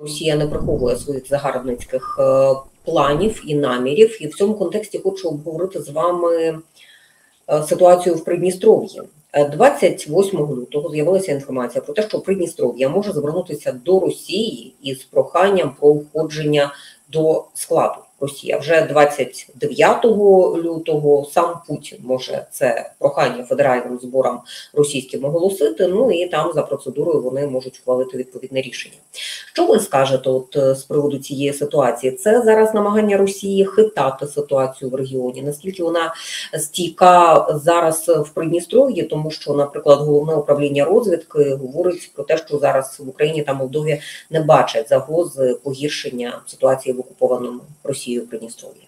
Росія не приховує своїх загарбницьких планів і намірів. І в цьому контексті хочу обговорити з вами ситуацію в Придністров'ї. 28 лютого з'явилася інформація про те, що Придністров'я може звернутися до Росії із проханням про входження до складу Росії. Вже 29 лютого сам Путін може це прохання федеральним зборам російським оголосити, ну і там за процедурою вони можуть ухвалити відповідне рішення. Що ви скажете з приводу цієї ситуації? Це зараз намагання Росії хитати ситуацію в регіоні? Наскільки вона стійка зараз в Придністров'ї? Тому що, наприклад, Головне управління розвідки говорить про те, що зараз в Україні та Молдові не бачать загрози погіршення ситуації в окупованому Росією Придністров'ї.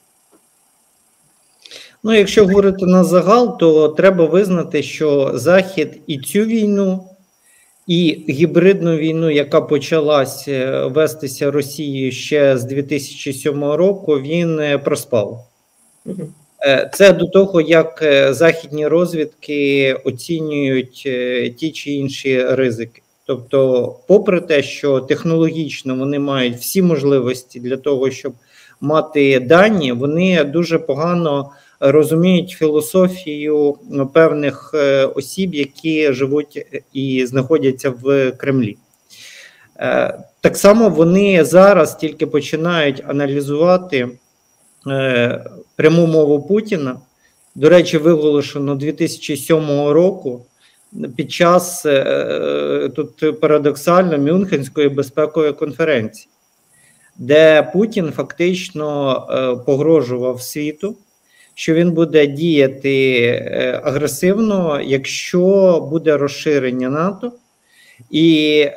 Ну, якщо говорити на загал, то треба визнати, що Захід і цю війну, і гібридну війну, яка почалась вестися Росією ще з 2007 року, він проспав. Це до того, як західні розвідки оцінюють ті чи інші ризики. Тобто, попри те, що технологічно вони мають всі можливості для того, щоб мати дані, вони дуже погано розуміють філософію певних осіб, які живуть і знаходяться в Кремлі. Так само вони зараз тільки починають аналізувати пряму мову Путіна, до речі, виголошено 2007 року під час, тут парадоксально, Мюнхенської безпекової конференції, де Путін фактично погрожував світу, що він буде діяти агресивно, якщо буде розширення НАТО, і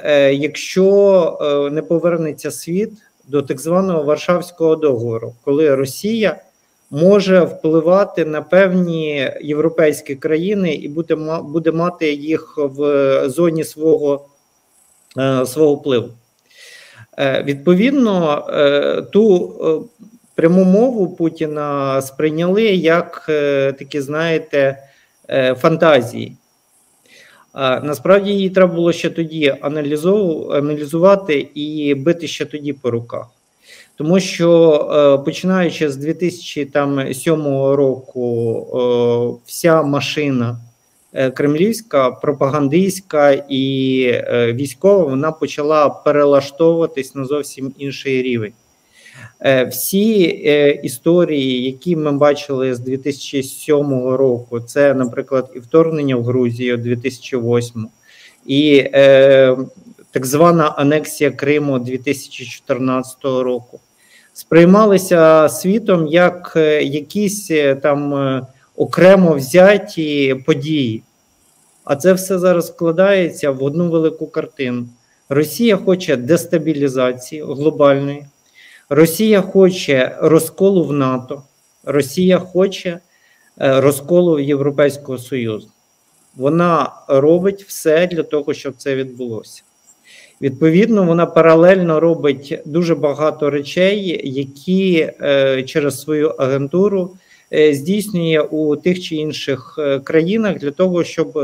якщо не повернеться світ до так званого Варшавського договору, коли Росія може впливати на певні європейські країни і буде мати їх в зоні свого впливу. Відповідно, ту пряму мову Путіна сприйняли як такі, знаєте, фантазії. Насправді її треба було ще тоді аналізувати і бити ще тоді по руках. Тому що, починаючи з 2007 року, вся машина кремлівська, пропагандистська і військова, вона почала перелаштовуватись на зовсім інший рівень. Всі історії, які ми бачили з 2007 року, це, наприклад, і вторгнення в Грузію 2008, і так звана анексія Криму 2014 року, сприймалися світом як якісь там окремо взяті події. А це все зараз складається в одну велику картину. Росія хоче дестабілізації глобальної, Росія хоче розколу в НАТО, Росія хоче розколу Європейського Союзу. Вона робить все для того, щоб це відбулося. Відповідно, вона паралельно робить дуже багато речей, які через свою агентуру здійснює у тих чи інших країнах для того, щоб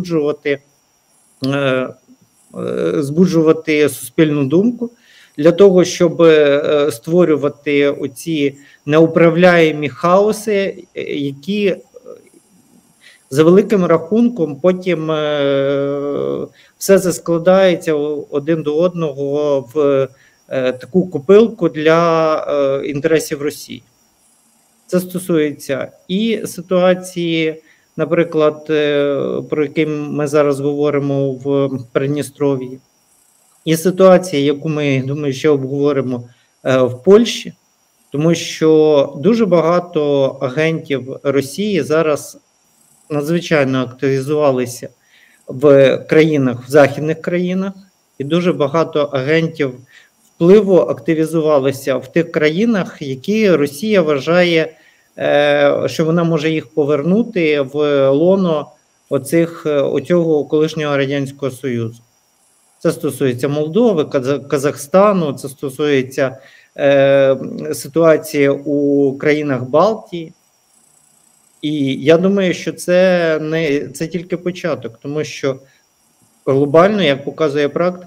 збуджувати суспільну думку, для того, щоб створювати оці неуправляємі хаоси, які за великим рахунком потім все це складається один до одного в таку копилку для інтересів Росії. Це стосується і ситуації, наприклад, про які ми зараз говоримо в Придністров'ї, і ситуація, яку ми, думаю, ще обговоримо в Польщі, тому що дуже багато агентів Росії зараз надзвичайно активізувалися в країнах, в західних країнах, і дуже багато агентів впливу активізувалися в тих країнах, які Росія вважає, що вона може їх повернути в лоно оцього колишнього Радянського Союзу. Це стосується Молдови, Казахстану, це стосується ситуації у країнах Балтії. І я думаю, що це тільки початок, тому що глобально, як показує практика,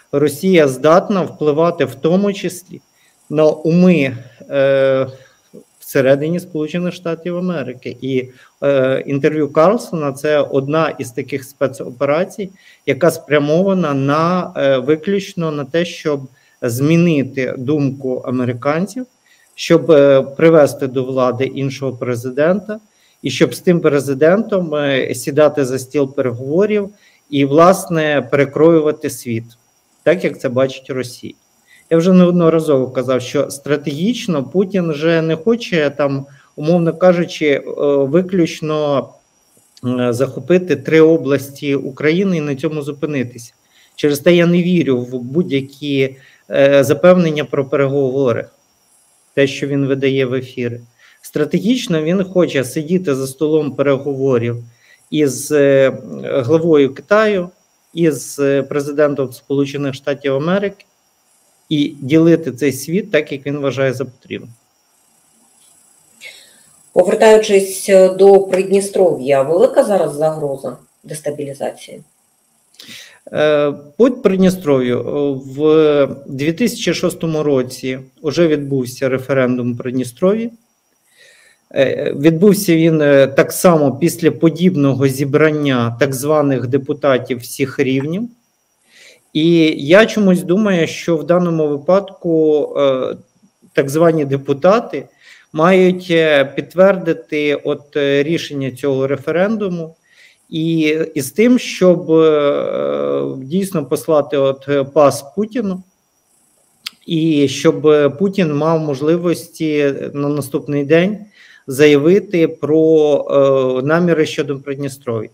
Росія здатна впливати в тому числі на уми всередині Сполучених Штатів Америки. І інтерв'ю Карлсона – це одна із таких спецоперацій, яка спрямована на виключно на те, щоб змінити думку американців, щоб привести до влади іншого президента, і щоб з тим президентом сідати за стіл переговорів і, власне, перекроювати світ, так як це бачить Росія. Я вже неодноразово казав, що стратегічно Путін вже не хоче, там, умовно кажучи, виключно захопити 3 області України і на цьому зупинитися. Через те я не вірю в будь-які запевнення про переговори, те, що він видає в ефіри. Стратегічно він хоче сидіти за столом переговорів із главою Китаю, із президентом Сполучених Штатів Америки і ділити цей світ так, як він вважає за потрібне. Повертаючись до Придністров'я, велика зараз загроза дестабілізації? По Придністров'ю в 2006 році вже відбувся референдум у Придністров'ї. Відбувся він так само після подібного зібрання так званих депутатів всіх рівнів. І я чомусь думаю, що в даному випадку так звані депутати мають підтвердити рішення цього референдуму і з тим, щоб дійсно послати пас Путіну, і щоб Путін мав можливості на наступний день заявити про наміри щодо Придністров'я.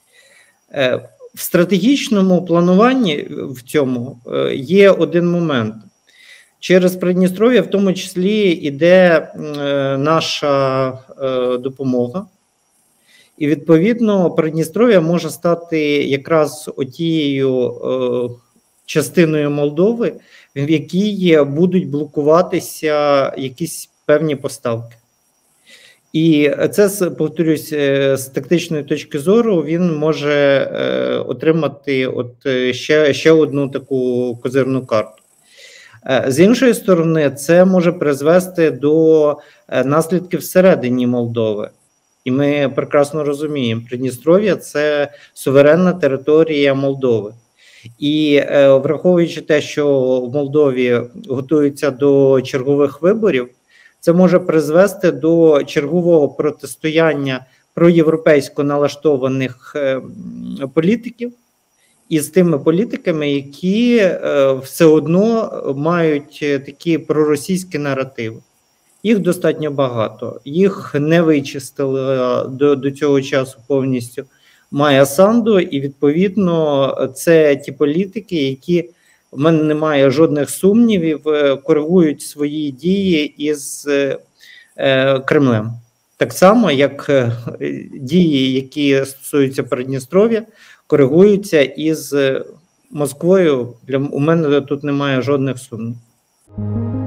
В стратегічному плануванні в цьому є один момент. Через Придністров'я в тому числі йде наша допомога. І, відповідно, Придністров'я може стати якраз отією частиною Молдови, в якій будуть блокуватися якісь певні поставки. І це, повторюсь, з тактичної точки зору він може отримати ще одну таку козирну карту. З іншої сторони, це може призвести до наслідків всередині Молдови. І ми прекрасно розуміємо, Придністров'я – це суверенна територія Молдови. І враховуючи те, що в Молдові готуються до чергових виборів, це може призвести до чергового протистояння проєвропейсько налаштованих політиків із тими політиками, які все одно мають такі проросійські наративи. Їх достатньо багато, їх не вичистили до цього часу повністю Майя Санду, і відповідно це ті політики, які, в мене немає жодних сумнівів, коригують свої дії із Кремлем. Так само, як дії, які стосуються Придністров'я, коригуються із Москвою. У мене тут немає жодних сумнівів.